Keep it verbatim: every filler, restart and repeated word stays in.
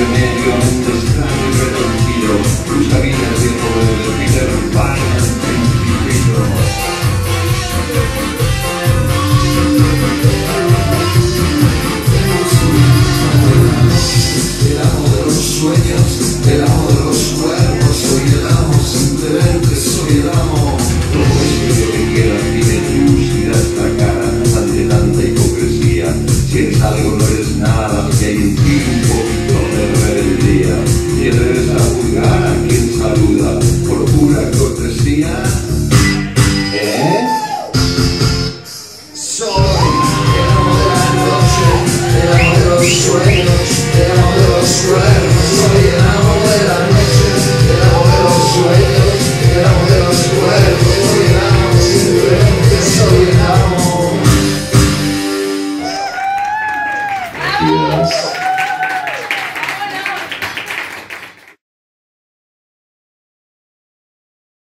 medio a un extraño y retorcido, tus cabinas de poder de Peter Pan al principio. El amo de los sueños, el amo de los cuerpos, soy el amo, simplemente soy el amo. Todo es lo que quieras, dime tú si das la cara ante tanta hipocresía. Si eres algo, no eres nada, si hay en ti un poquito de rebeldía. Si eres la vulgar a quien saluda por pura cortesía. ¿Eh? Soy el amo de la noche, el amo de los sueños, el amo de los cuerpos. Soy el amo de la noche, el amo de los sueños, el amo de los cuerpos. Soy el amo, simplemente soy el amo. Yes.